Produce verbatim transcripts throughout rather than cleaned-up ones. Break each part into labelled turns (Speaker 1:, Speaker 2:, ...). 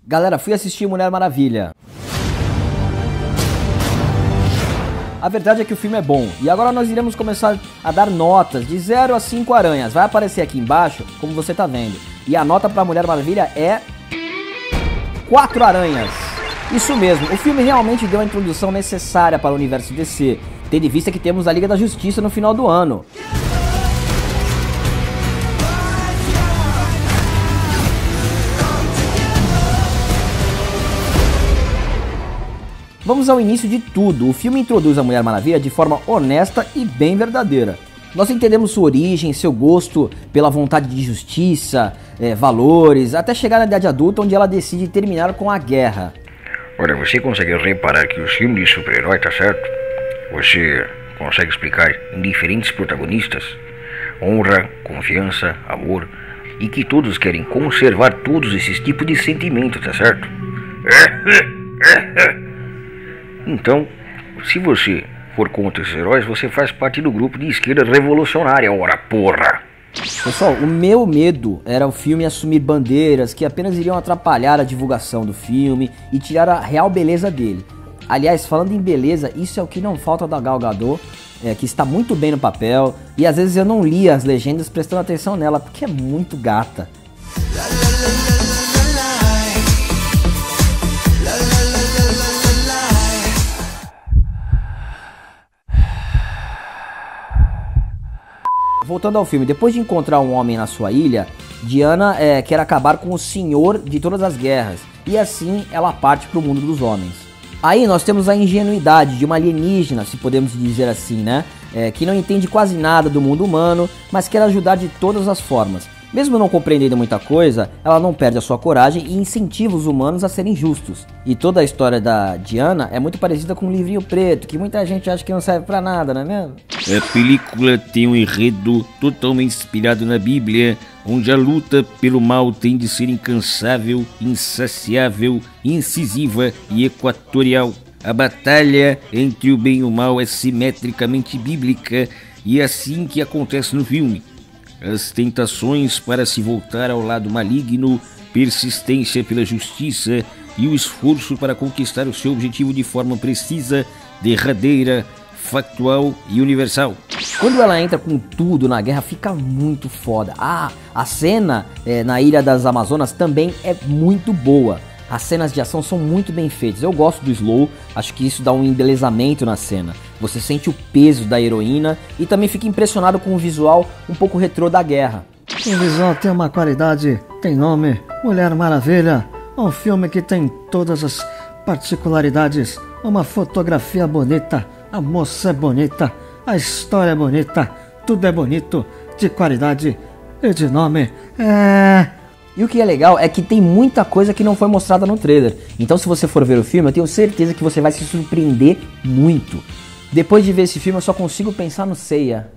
Speaker 1: Galera, fui assistir Mulher Maravilha. A verdade é que o filme é bom. E agora nós iremos começar a dar notas de zero a cinco aranhas. Vai aparecer aqui embaixo, como você tá vendo. E a nota pra Mulher Maravilha é quatro aranhas. Isso mesmo, o filme realmente deu a introdução necessária para o universo D C, tendo em vista que temos a Liga da Justiça no final do ano. Vamos ao início de tudo. O filme introduz a Mulher Maravilha de forma honesta e bem verdadeira. Nós entendemos sua origem, seu gosto pela vontade de justiça, é, valores, até chegar na idade adulta, onde ela decide terminar com a guerra.
Speaker 2: Olha, você consegue reparar que os filmes de super-herói, tá certo? Você consegue explicar em diferentes protagonistas honra, confiança, amor, e que todos querem conservar todos esses tipos de sentimentos, tá certo? Então, se você for contra esses heróis, você faz parte do grupo de esquerda revolucionária, ora porra!
Speaker 1: Pessoal, o meu medo era o filme assumir bandeiras que apenas iriam atrapalhar a divulgação do filme e tirar a real beleza dele. Aliás, falando em beleza, isso é o que não falta da Gal Gadot, é, que está muito bem no papel, e às vezes eu não lia as legendas prestando atenção nela, porque é muito gata. Voltando ao filme, depois de encontrar um homem na sua ilha, Diana é, quer acabar com o senhor de todas as guerras, e assim ela parte para o mundo dos homens. Aí nós temos a ingenuidade de uma alienígena, se podemos dizer assim, né? É, que não entende quase nada do mundo humano, mas quer ajudar de todas as formas. Mesmo não compreendendo muita coisa, ela não perde a sua coragem e incentiva os humanos a serem justos. E toda a história da Diana é muito parecida com um livrinho preto, que muita gente acha que não serve pra nada, não é mesmo?
Speaker 3: A película tem um enredo totalmente inspirado na Bíblia, onde a luta pelo mal tem de ser incansável, insaciável, incisiva e equatorial. A batalha entre o bem e o mal é simetricamente bíblica e é assim que acontece no filme. As tentações para se voltar ao lado maligno, persistência pela justiça e o esforço para conquistar o seu objetivo de forma precisa, derradeira, factual e universal.
Speaker 1: Quando ela entra com tudo na guerra, fica muito foda. Ah, a cena é, na Ilha das Amazonas também é muito boa. As cenas de ação são muito bem feitas. Eu gosto do slow, acho que isso dá um embelezamento na cena. Você sente o peso da heroína e também fica impressionado com o visual um pouco retrô da guerra.
Speaker 4: O visual tem uma qualidade, tem nome, Mulher Maravilha. Um filme que tem todas as particularidades. Uma fotografia bonita, a moça é bonita, a história é bonita, tudo é bonito, de qualidade e de nome. É...
Speaker 1: E o que é legal é que tem muita coisa que não foi mostrada no trailer. Então se você for ver o filme, eu tenho certeza que você vai se surpreender muito. Depois de ver esse filme, eu só consigo pensar no Seiya.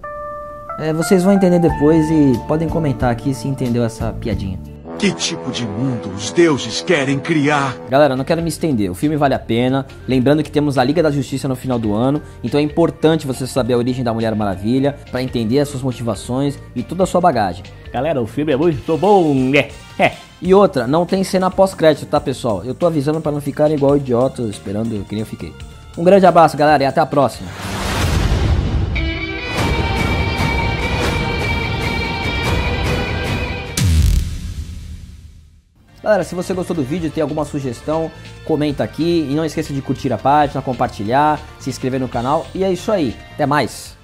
Speaker 1: É, vocês vão entender depois e podem comentar aqui se entendeu essa piadinha.
Speaker 5: Que tipo de mundo os deuses querem criar?
Speaker 1: Galera, não quero me estender, o filme vale a pena. Lembrando que temos a Liga da Justiça no final do ano, então é importante você saber a origem da Mulher Maravilha para entender as suas motivações e toda a sua bagagem.
Speaker 6: Galera, o filme é muito bom, né? É.
Speaker 1: E outra, não tem cena pós-crédito, tá, pessoal? Eu tô avisando para não ficarem igual idiota esperando que nem eu fiquei. Um grande abraço, galera, e até a próxima. Galera, se você gostou do vídeo, tem alguma sugestão, comenta aqui. E não esqueça de curtir a página, compartilhar, se inscrever no canal. E é isso aí. Até mais.